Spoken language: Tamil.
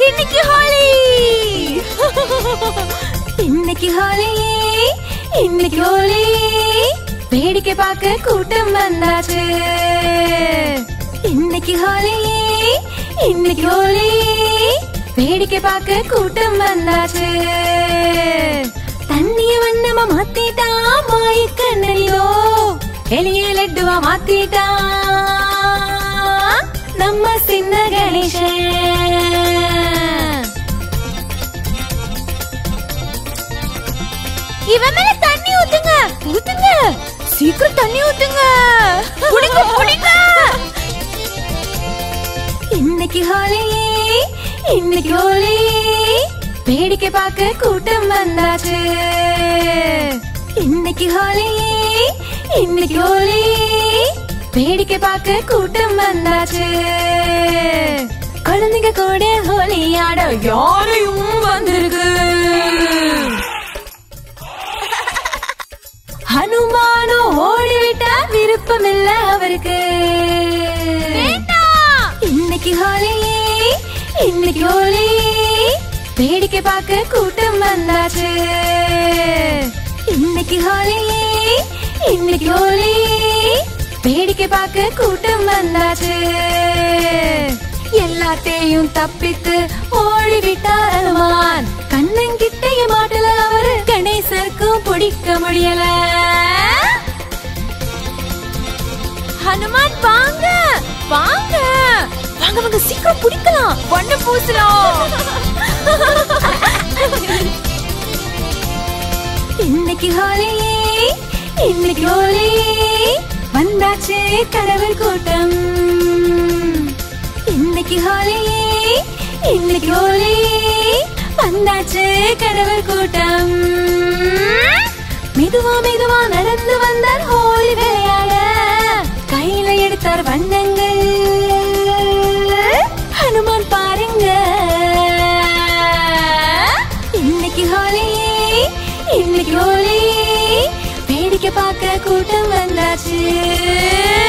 இன்னைக்கு ஹோலி இன்னைக்கு ஹோலி இன்னைக்கு ஹோலி வேடிக்கை பார்க்க கூட்டம் வந்தாச்சு இன்னைக்கு ஹோலி இன்னைக்கு ஹோலி வேடிக்கை பார்க்க கூட்டம் வந்தாச்சு தண்ணிய வண்ணமா மாத்திட்டா மாய கண்ணனிலோ எளிய லட்டுவா மாத்திட்டா நம்ம சின்ன கணேசன் இவன் மேல தண்ணி ஊத்துங்க ஊத்துங்க சீக்கிரம் தண்ணி ஊத்துங்க குடிங்க குடிங்க இன்னைக்கு ஹோலி இன்னைக்கு ஹோலி வேடிக்கை பார்க்க கூட்டம் வந்தாச்சு இன்னைக்கு ஹோலி இன்னைக்கு ஹோலி வேடிக்கை பார்க்க கூட்டம் வந்தாச்சு குழந்தைங்க கூட ஹோலி ஆட யாரையும் வந்திருக்கு ஹனுமானோ ஓடிவிட்டா விருப்பம் இல்ல அவருக்கு இன்னைக்கு ஹோலி இன்னைக்கு ஹோலி வேடிக்கை பார்க்க கூட்டம் வந்தாச்சு இன்னைக்கு ஹோலி இன்னைக்கு ஹோலி வேடிக்கை பார்க்க கூட்டம் வந்தாச்சு எல்லாத்தையும் தப்பித்து ஓடிவிட்டார் ஹனுமான் கண்ணங்கிட்டைய மாட்டல அவரு கணேசருக்கும் பிடிக்க முடியல ஹனுமான் வாங்க வாங்க வாங்க வாங்க சீக்கிரம் பிடிக்கலாம் வண்ண பூசலாம் இன்னைக்கு ஹோலி இன்னைக்கு ஹோலி வந்தாச்சு கடவுள் கூட்டம் இன்னைக்கு ஹோலி இன்னைக்கு ஹோலி வந்தாச்சு கடவுள் கூட்டம் மெதுவா மெதுவா நடந்து வந்தார் ஹோலி விளையாட கையில எடுத்தார் வண்ணங்கள் ஹனுமான் பாருங்க இன்னைக்கு ஹோலி இன்னைக்கு ஹோலி வேடிக்கை பார்க்க கூட்டம் வந்தாச்சு